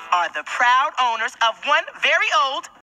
are the proud owners of one very old